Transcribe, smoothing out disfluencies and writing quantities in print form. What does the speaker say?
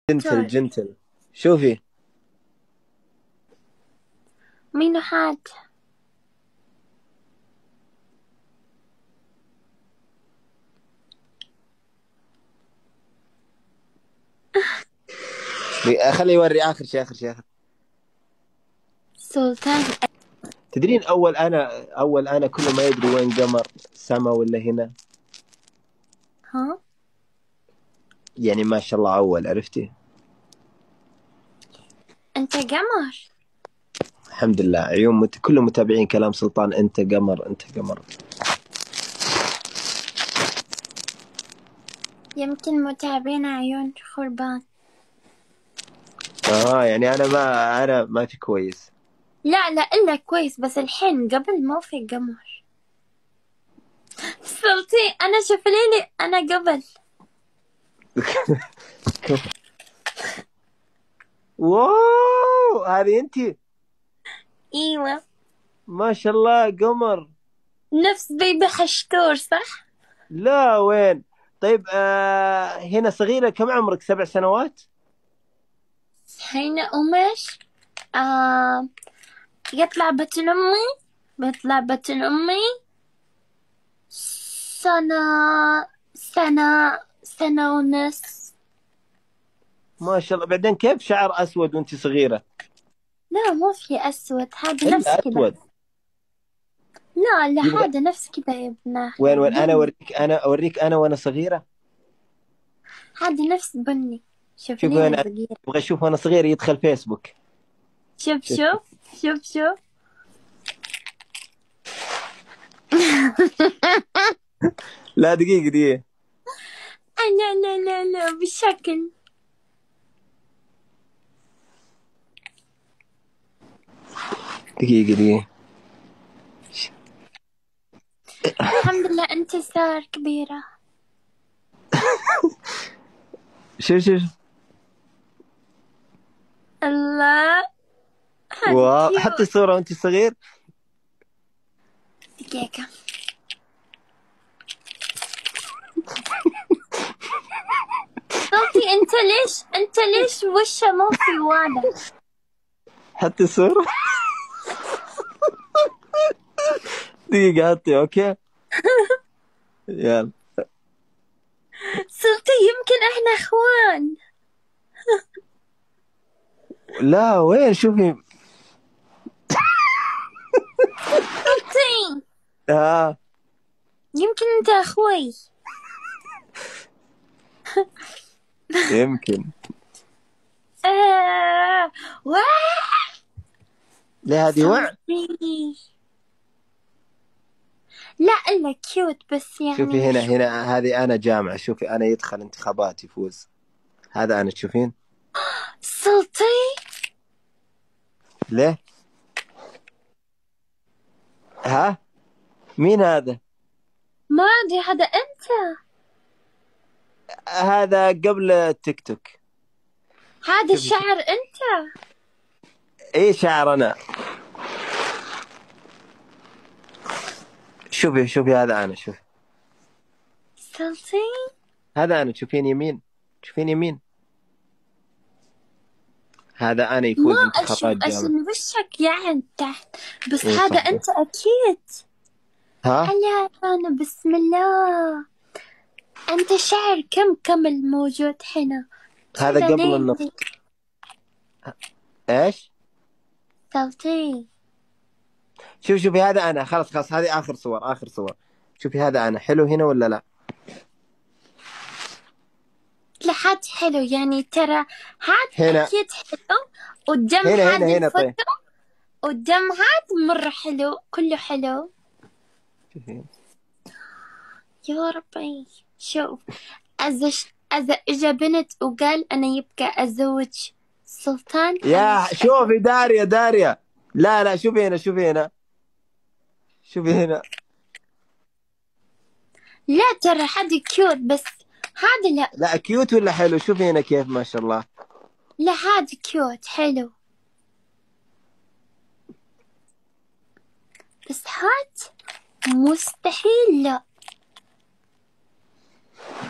جنتل جنتل. شوفي مين حاد؟ خلي يوري اخر شيء اخر شيء. سلطان. تدرين اول انا كل ما يدري وين قمر، سما ولا هنا. ها يعني ما شاء الله اول، عرفتي؟ انت قمر. الحمد لله. عيون كل متابعين كلام سلطان انت قمر انت قمر. يمكن متابعين عيون خربان. يعني انا ما في كويس. لا لا الا كويس، بس الحين قبل ما في قمر. سلطي انا شوفليلي انا قبل. واو هذه انت. ايوه ما شاء الله قمر. نفس بيبي حشتور صح؟ لا وين. طيب هنا صغيرة، كم عمرك؟ 7 سنوات؟ هنا أمش. آه يطلع بطن أمي، بيطلع بطن أمي سنة، سنة ونص. ما شاء الله. بعدين كيف شعر اسود وانت صغيرة؟ لا ما في أسود، هذا نفس الا كذا. اسود. لا لا يبغى هذا نفس كذا يا ابنه وين بني. انا اوريك انا وانا صغيرة. هذا نفس بني. شوف شوفي ليها انا صغير. ابغى اشوف وانا صغير، يدخل فيسبوك. شوف شوف. شوف شوف شوف. لا دقيقة دقيقة. لا لا لا لا بشكل. دقيقة دقيقة. الحمد لله أنت صار كبيرة. شوف شوف. الله واو، كيوت. حطي صورة وانت صغير. دقيقة. صوتي انت ليش وشه ما في واضح؟ حطي صورة. دقيقة حطي اوكي. يلا. صوتي يمكن احنا اخوان. لا وين شوفي. صوتي اه يمكن انت اخوي. يمكن. واه. لا هذه وع. صوتي لا الا كيوت بس شوفي يعني هنا هذه انا جامعة. شوفي انا يدخل انتخابات يفوز. هذا انا تشوفين. صوتي. ليه؟ ها مين هذا؟ ما ادري هذا انت. هذا قبل التيك توك. هذا شوفي الشعر انت. ايه شعر انا. شوفي هذا انا. شوفي صوتي هذا انا. تشوفين يمين؟ تشوفين يمين؟ هذا انا ما يفوز اشوف انتخابات جامعة. عشان وشك يعني تحت، بس ايه هذا صح. انت اكيد. ها هلا أنا بسم الله. أنت شعر كم كمل موجود هنا هذا كذا قبل ليه؟ النفط. ايش؟ صوتي شوفي هذا انا. خلاص هذه اخر صور اخر صور. شوفي هذا انا. حلو هنا ولا لا؟ لحد حلو يعني ترى. هاد هنا أكيد حلو. قدام هاد هنا طيب. الفوتو. قدام هاد مرة حلو كله حلو. شوفي. يا ربي شوف. إذا إجا بنت وقال أنا يبقى أزوج سلطان يا خلاص. شوفي داريا. لا شوفي هنا شوفي هنا. لا ترى هاد كيوت بس هذا لا. لا كيوت ولا حلو؟ شوفي هنا كيف ما شاء الله. لا هاد كيوت حلو، بس هاد مستحيل لا.